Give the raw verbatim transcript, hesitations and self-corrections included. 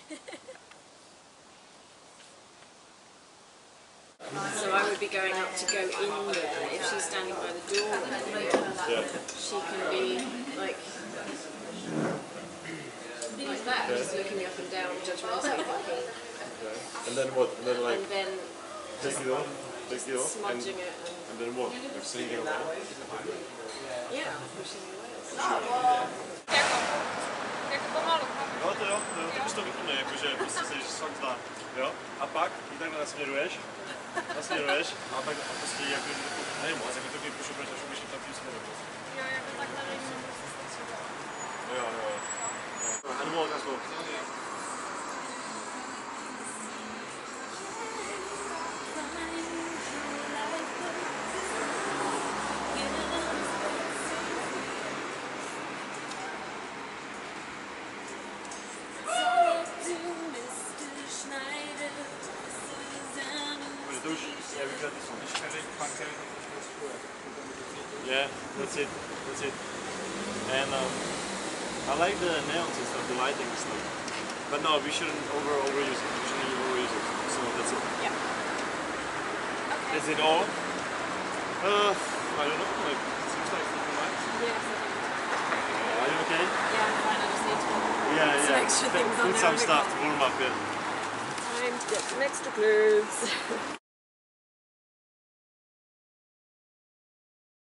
So I would be going up to go in there. If she's standing by the door, yeah. she can be like like that, yeah. just looking up and down, judgmentally thinking. Okay. And then what? And then like and then take it off, take it off, and, smudging it, and, and then what? Like singing it away. yeah, pushing it away. No to jo, to, to bys to vyplnil, jakože prostě jsi fakt zdá, jo? A pak ji takhle nasměruješ, nasměruješ a tak a prostě jako, nevím moc, jako to když pušuješ, až umíš tam tím směrem. Jo, jako takhle nevím, jo, jo, jo. A nebo tak slovo. Yeah, that's it, that's it. And um, I like the neons and stuff, the lighting and stuff. But no, we shouldn't over overuse it. We shouldn't overuse it. So that's it. yeah. Okay. Is it all? Uh, I don't know. Like, it seems like something nice. Yeah. Are you okay? Yeah, I'm fine. I just need to Yeah, put some yeah. extra things on Put there. some stuff to warm up. Yeah. Time to get some extra clothes.